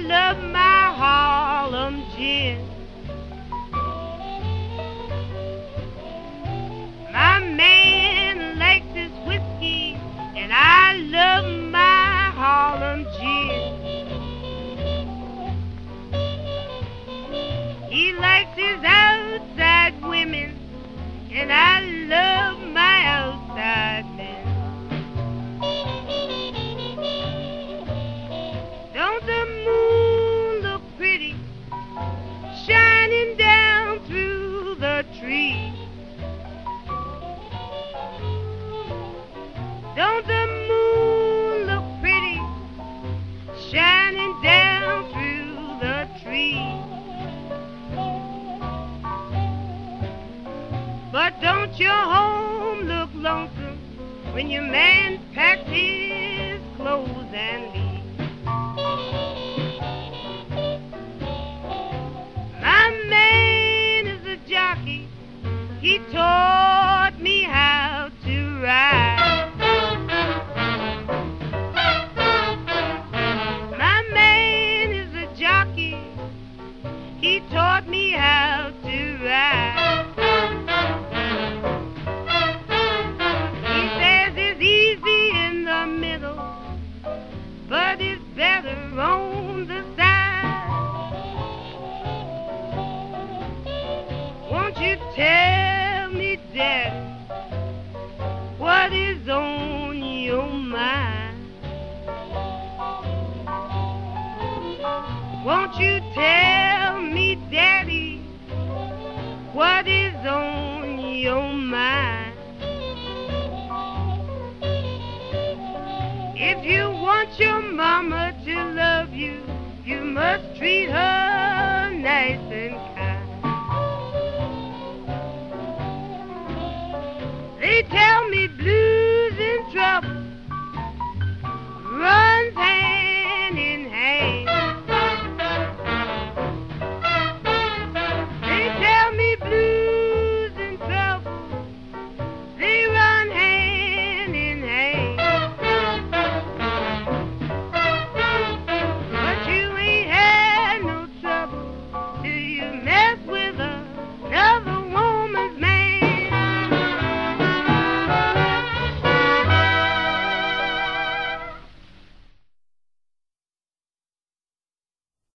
love my Harlem gin. My man likes his whiskey, and I love my Harlem gin. He likes his outside women, and I love my outside men. Don't the moon look pretty, shining down through the trees? Don't the moon look pretty, shining down through the trees? But don't your home look lonesome when your man packs his clothes and leaves? My man is a jockey, he taught me how to ride. My man is a jockey, he taught me how to ride. But it's better on the side. Won't you tell me, Daddy, what is on your mind? Won't you tell me, Daddy, what is on your mind? If you want your mama